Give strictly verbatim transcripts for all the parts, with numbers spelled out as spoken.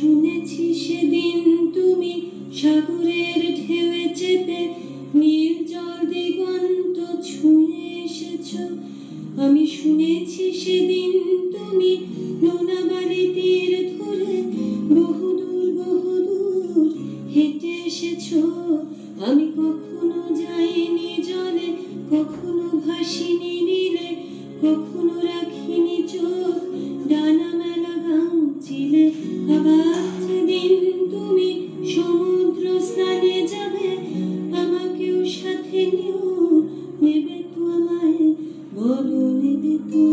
শুনেছি সেদিন তুমি সাগরের ঢেউয়ে চেপে নীল জল দিগন্ত ছুঁয়ে এসেছ। আমি শুনেছি সেদিন তুমি নোনাবালি তীর ধরে বহুদূর বহুদূর হেঁটে এসেছ। আমি কখনো যাইনি জলে, কখনো ভাসিনি নীলে, কখনো রাখিনি চোখ ডানা মেলা গাঙচিলে। আবার যেদিন তুমি সমুদ্র স্নানে যাবে, আমাকেও সাথে নিও, নেবে তো আমায়, বলো নেবে তো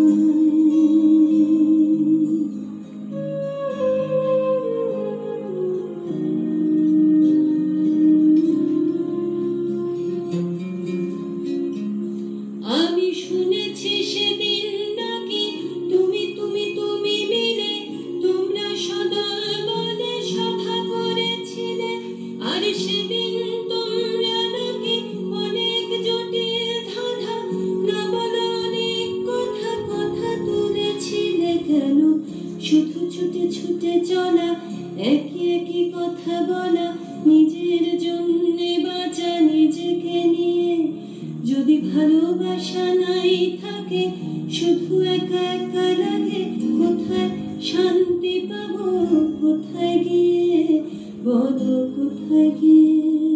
আমি শুনেছি সেদিন নাকি তুমি তুমি তুমি মিলে তোমরা সদল বলে সভা করেছিলে। আর সেদিন তোমরা নাকি অনেক জটিল ধাঁধা না বলা অনেক কথা কথা তুলেছিলে। কেন শুধু ছুটে ছুটে চলা, একই একই কথা বলা, নিজের জন্যে বাঁচা নিজেকে নিয়ে। যদি ভালোবাসা নাই থাকে, শুধু একা একা লাগে, কোথায় শান্তি পাবো, কোথায় গিয়ে, বলো কোথায় গিয়ে।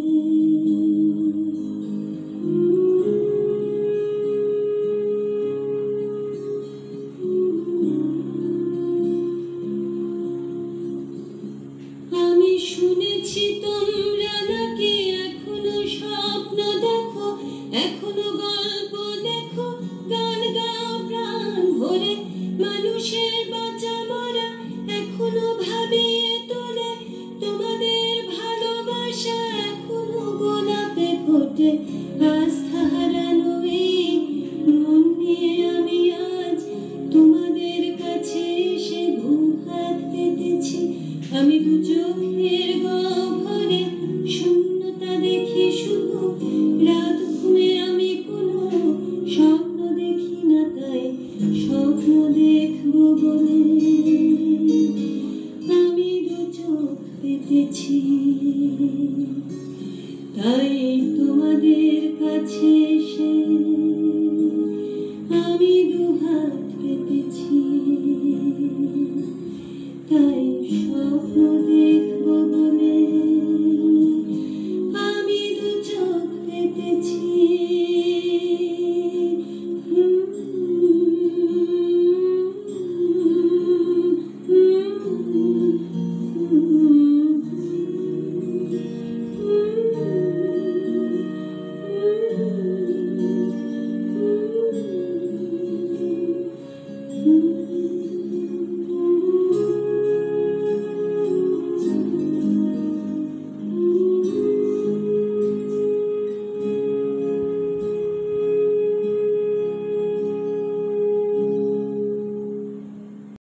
আমি শুনেছি তোমরা নাকি এখনো স্বপ্ন দেখো, এখনো গল্প দেখো, গান গাও প্রাণ ভরে, মানুষের বাঁচা মরা এখনো ভাবিয়ে তোলে। তোমাদের ভালোবাসা এখনো গোলাপে ফোটে। আস্থা হারানো এই মন নিয়ে আমি আজ তোমাদের কাছে এসে দুহাত পেতেছি। আমি দু চোখের গহ্বরে শূন্যতা দেখি শুধু, রাত ঘুমে আমি কোনো স্বপ্ন দেখি না, তাই স্বপ্ন দেখবো বলে আমি দু চোখ পেতেছি। তাই তোমাদের কাছে এসে আমি দুহাত পেতেছি, তাই স্বপ্ন দেখবো বলে।